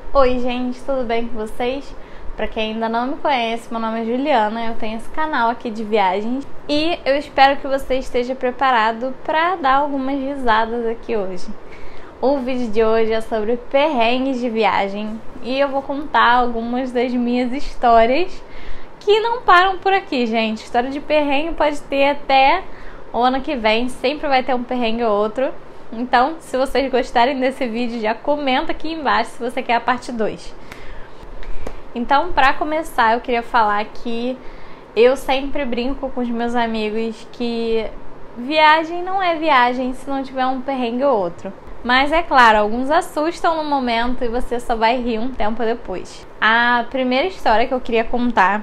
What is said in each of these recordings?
Oi gente, tudo bem com vocês? Pra quem ainda não me conhece, meu nome é Juliana, eu tenho esse canal aqui de viagens e eu espero que você esteja preparado para dar algumas risadas aqui hoje. O vídeo de hoje é sobre perrengues de viagem e eu vou contar algumas das minhas histórias que não param por aqui, gente. História de perrengue pode ter até o ano que vem, sempre vai ter um perrengue ou outro. Então, se vocês gostarem desse vídeo, já comenta aqui embaixo se você quer a parte 2. Então, para começar, eu queria falar que eu sempre brinco com os meus amigos que viagem não é viagem se não tiver um perrengue ou outro. Mas é claro, alguns assustam no momento e você só vai rir um tempo depois. A primeira história que eu queria contar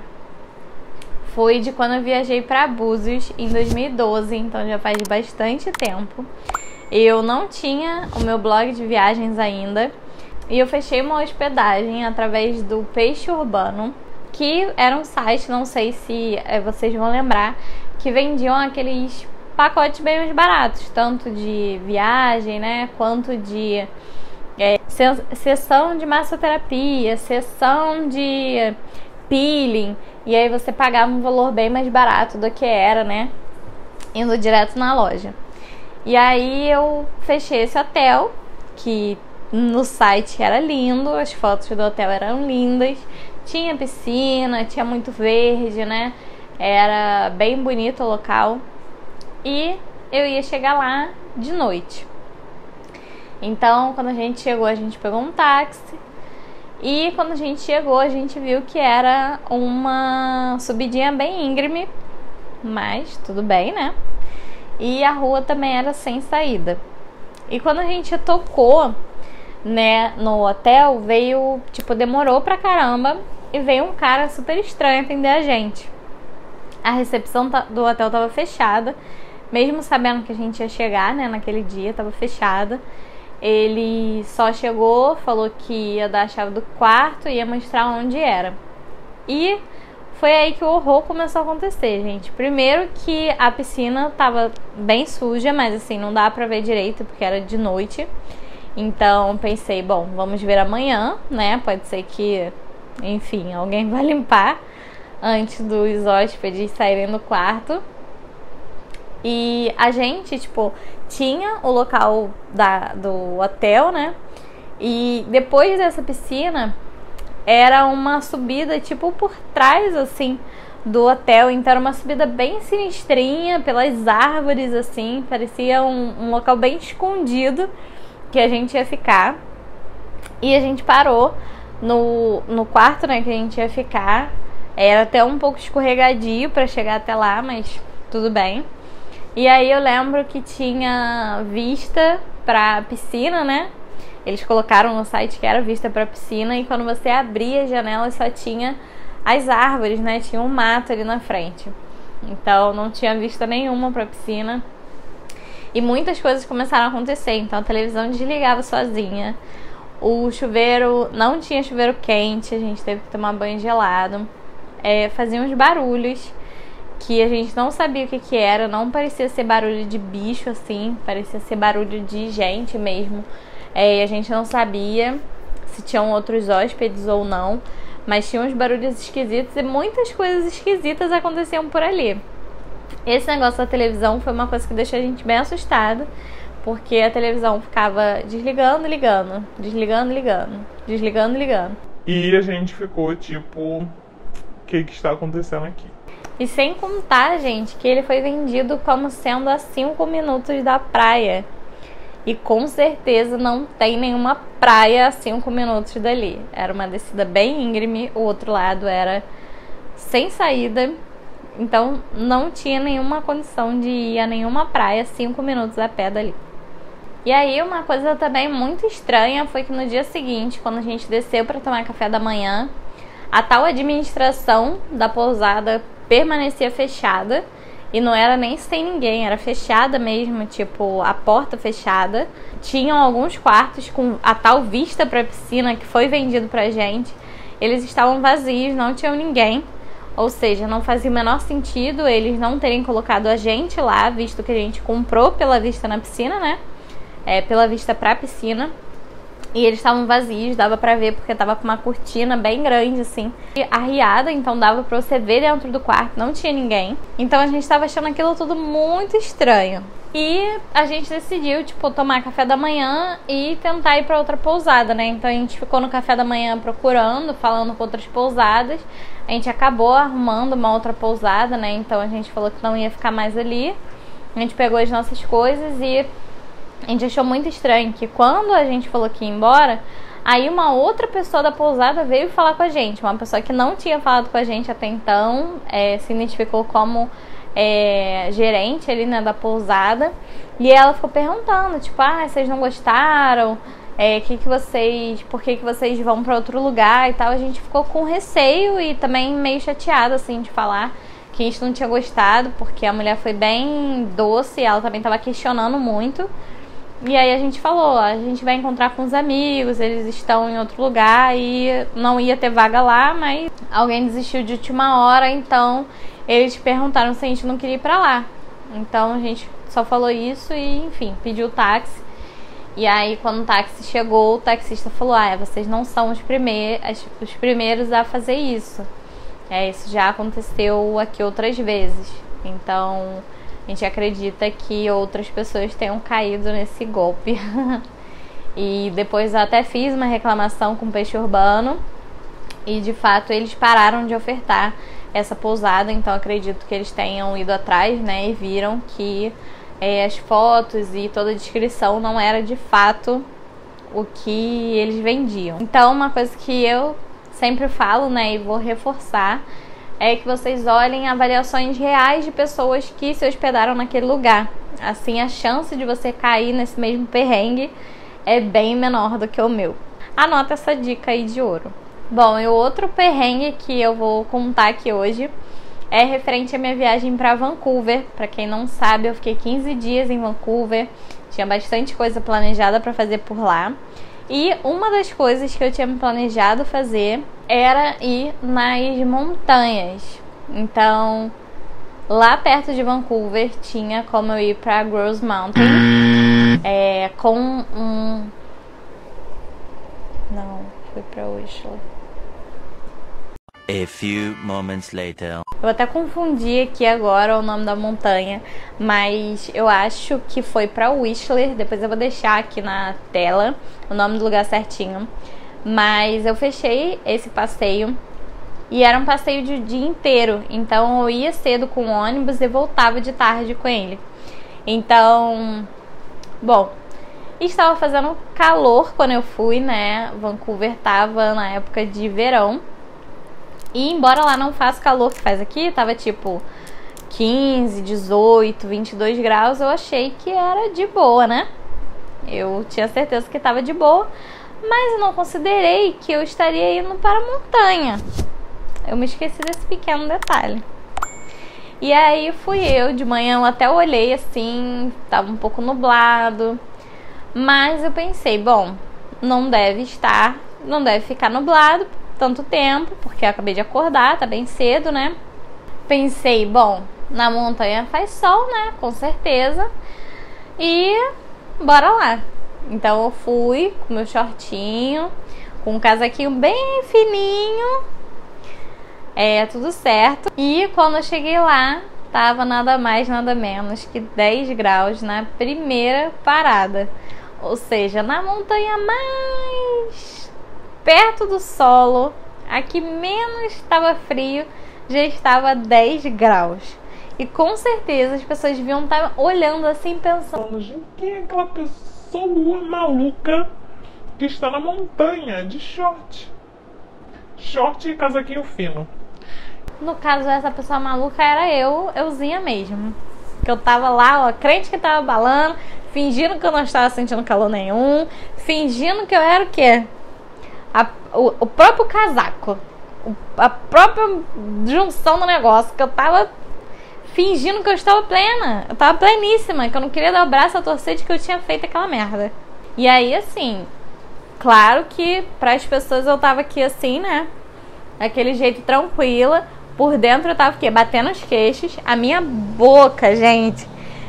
foi de quando eu viajei para Búzios em 2012, então já faz bastante tempo. Eu não tinha o meu blog de viagens ainda e eu fechei uma hospedagem através do Peixe Urbano, que era um site, não sei se vocês vão lembrar, que vendiam aqueles pacotes bem mais baratos, tanto de viagem, né, quanto de sessão de massoterapia, sessão de peeling, e aí você pagava um valor bem mais barato do que era, né, indo direto na loja. E aí eu fechei esse hotel, que no site era lindo, as fotos do hotel eram lindas, tinha piscina, tinha muito verde, né? Era bem bonito o local. E eu ia chegar lá de noite. Então, quando a gente chegou, a gente pegou um táxi. E quando a gente chegou, a gente viu que era uma subidinha bem íngreme, mas tudo bem, né? E a rua também era sem saída. E quando a gente tocou, né, no hotel, demorou pra caramba e veio um cara super estranho atender a gente. A recepção do hotel tava fechada, mesmo sabendo que a gente ia chegar, né, naquele dia, tava fechada. Ele só chegou, falou que ia dar a chave do quarto e ia mostrar onde era. E foi aí que o horror começou a acontecer, gente. Primeiro que a piscina tava bem suja, mas assim, não dá pra ver direito porque era de noite. Então pensei, bom, vamos ver amanhã, né? Pode ser que, enfim, alguém vai limpar antes dos hóspedes saírem do quarto. E a gente, tinha o local do hotel, né? E depois dessa piscina era uma subida, por trás, assim, do hotel. Então era uma subida bem sinistrinha, pelas árvores, assim. Parecia um local bem escondido que a gente ia ficar. E a gente parou no quarto, né, que a gente ia ficar. Era até um pouco escorregadio para chegar até lá, mas tudo bem. E aí eu lembro que tinha vista pra piscina, né? Eles colocaram no site que era vista pra piscina, e quando você abria a janela só tinha as árvores, né? Tinha um mato ali na frente. Então não tinha vista nenhuma pra piscina. E muitas coisas começaram a acontecer. Então a televisão desligava sozinha. O chuveiro, não tinha chuveiro quente, a gente teve que tomar banho gelado. Fazia uns barulhos que a gente não sabia o que era. Não parecia ser barulho de bicho, assim. Parecia ser barulho de gente mesmo. E a gente não sabia se tinham outros hóspedes ou não, mas tinha uns barulhos esquisitos e muitas coisas esquisitas aconteciam por ali. Esse negócio da televisão foi uma coisa que deixou a gente bem assustada, porque a televisão ficava desligando, ligando, desligando, ligando, desligando, ligando. E a gente ficou o que está acontecendo aqui? E sem contar, gente, que ele foi vendido como sendo a 5 minutos da praia. E com certeza não tem nenhuma praia a 5 minutos dali. Era uma descida bem íngreme, o outro lado era sem saída. Então não tinha nenhuma condição de ir a nenhuma praia 5 minutos a pé dali. E aí uma coisa também muito estranha foi que no dia seguinte, quando a gente desceu para tomar café da manhã, a tal administração da pousada permanecia fechada. E não era nem sem ninguém, era fechada mesmo, a porta fechada. Tinham alguns quartos com a tal vista pra piscina que foi vendido pra gente. Eles estavam vazios, não tinham ninguém. Ou seja, não fazia o menor sentido eles não terem colocado a gente lá, visto que a gente comprou pela vista na piscina, né? Pela vista pra piscina. E eles estavam vazios, dava pra ver porque tava com uma cortina bem grande, assim, arriada, então dava pra você ver dentro do quarto, não tinha ninguém. Então a gente tava achando aquilo tudo muito estranho. E a gente decidiu, tipo, tomar café da manhã e tentar ir pra outra pousada, né? Então a gente ficou no café da manhã procurando, falando com outras pousadas. A gente acabou arrumando uma outra pousada, né? Então a gente falou que não ia ficar mais ali. A gente pegou as nossas coisas e a gente achou muito estranho que quando a gente falou que ia embora, aí uma outra pessoa da pousada veio falar com a gente. Uma pessoa que não tinha falado com a gente até então, se identificou como gerente ali, né, da pousada. E ela ficou perguntando, tipo, vocês não gostaram? Por que vocês vão pra outro lugar e tal? A gente ficou com receio e também meio chateada, assim, de falar que a gente não tinha gostado, porque a mulher foi bem doce e ela também tava questionando muito. E aí a gente falou, a gente vai encontrar com os amigos, eles estão em outro lugar e não ia ter vaga lá, mas alguém desistiu de última hora, então eles perguntaram se a gente não queria ir pra lá. Então a gente só falou isso e, enfim, pediu o táxi. E aí quando o táxi chegou, o taxista falou, vocês não são os primeiros a fazer isso. Isso já aconteceu aqui outras vezes. Então a gente acredita que outras pessoas tenham caído nesse golpe. E depois eu até fiz uma reclamação com o Peixe Urbano. E de fato eles pararam de ofertar essa pousada. Então acredito que eles tenham ido atrás, né? E viram que as fotos e toda a descrição não era de fato o que eles vendiam. Então uma coisa que eu sempre falo, né? E vou reforçar, é que vocês olhem avaliações reais de pessoas que se hospedaram naquele lugar. Assim, a chance de você cair nesse mesmo perrengue é bem menor do que o meu. Anota essa dica aí de ouro. Bom, e o outro perrengue que eu vou contar aqui hoje é referente à minha viagem para Vancouver. Para quem não sabe, eu fiquei 15 dias em Vancouver. Tinha bastante coisa planejada para fazer por lá. E uma das coisas que eu tinha planejado fazer era ir nas montanhas. Então, lá perto de Vancouver tinha como eu ir pra Grouse Mountain com um... Não, foi pra Whistler. A few moments later. Eu até confundi aqui agora o nome da montanha, mas eu acho que foi pra Whistler. Depois eu vou deixar aqui na tela o nome do lugar certinho. Mas eu fechei esse passeio e era um passeio de dia inteiro. Então eu ia cedo com o ônibus e voltava de tarde com ele. Então, bom, estava fazendo calor quando eu fui, né? Vancouver tava na época de verão. E embora lá não faça calor que faz aqui, tava tipo 15, 18, 22 graus, eu achei que era de boa, né? Eu tinha certeza que tava de boa, mas eu não considerei que eu estaria indo para a montanha. Eu me esqueci desse pequeno detalhe. E aí fui eu, de manhã eu até olhei assim, tava um pouco nublado, mas eu pensei, bom, não deve ficar nublado tanto tempo, porque eu acabei de acordar, tá bem cedo, né? Pensei, bom, na montanha faz sol, né? Com certeza. E bora lá. Então eu fui com meu shortinho, com um casaquinho bem fininho, tudo certo. E quando eu cheguei lá, tava nada mais, nada menos que 10 graus na primeira parada. Ou seja, na montanha mais perto do solo, a que menos estava frio, já estava 10 graus. E com certeza as pessoas deviam estar olhando assim, pensando, Gente, quem é aquela pessoa maluca que está na montanha de short? Short e casaquinho fino. no caso essa pessoa maluca era euzinha mesmo. Que eu tava lá, crente que tava balando, fingindo que eu não estava sentindo calor nenhum, fingindo que eu era o quê? O próprio casaco, a própria junção do negócio, que eu tava fingindo que eu estava plena, eu tava pleníssima, que eu não queria dar o braço a torcer de que eu tinha feito aquela merda. E aí, assim, claro que para as pessoas eu tava aqui assim, né, daquele jeito tranquila, por dentro eu tava o quê? Batendo os queixos, a minha boca, gente,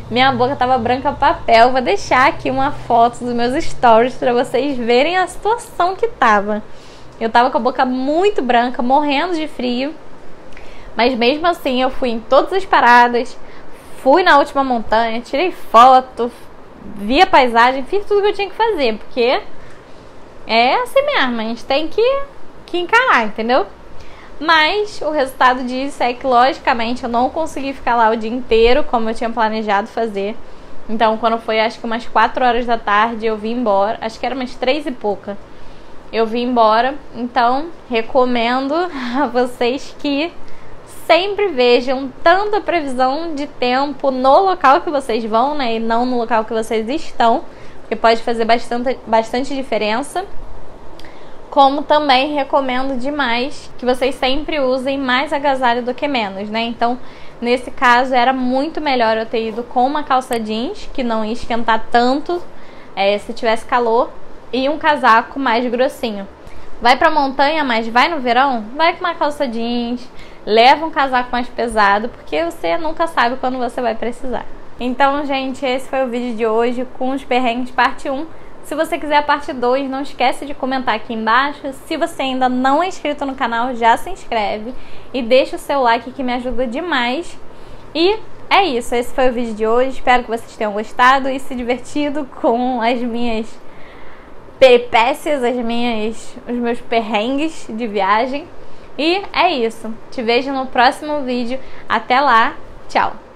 Minha boca tava branca papel. Vou deixar aqui uma foto dos meus stories pra vocês verem a situação que tava. Eu tava com a boca muito branca, morrendo de frio. Mas mesmo assim eu fui em todas as paradas. Fui na última montanha, tirei foto, vi a paisagem, fiz tudo que eu tinha que fazer. Porque é assim mesmo, a gente tem que encarar, entendeu? Mas o resultado disso é que, logicamente, eu não consegui ficar lá o dia inteiro, como eu tinha planejado fazer. Então, quando foi, acho que umas 4 horas da tarde, eu vim embora. Acho que era umas 3 e pouca. Eu vim embora. Então, recomendo a vocês que sempre vejam tanto a previsão de tempo no local que vocês vão, né? E não no local que vocês estão. Porque pode fazer bastante diferença. Como também recomendo demais que vocês sempre usem mais agasalho do que menos, né? Então, nesse caso, era muito melhor eu ter ido com uma calça jeans, que não ia esquentar tanto se tivesse calor, e um casaco mais grossinho. Vai pra montanha, mas vai no verão? Vai com uma calça jeans, leva um casaco mais pesado, porque você nunca sabe quando você vai precisar. Então, gente, esse foi o vídeo de hoje com os perrengues parte 1. Se você quiser a parte 2, não esquece de comentar aqui embaixo. Se você ainda não é inscrito no canal, já se inscreve e deixa o seu like que me ajuda demais. E é isso, esse foi o vídeo de hoje. Espero que vocês tenham gostado e se divertido com as minhas peripécias, os meus perrengues de viagem. E é isso, te vejo no próximo vídeo. Até lá, tchau!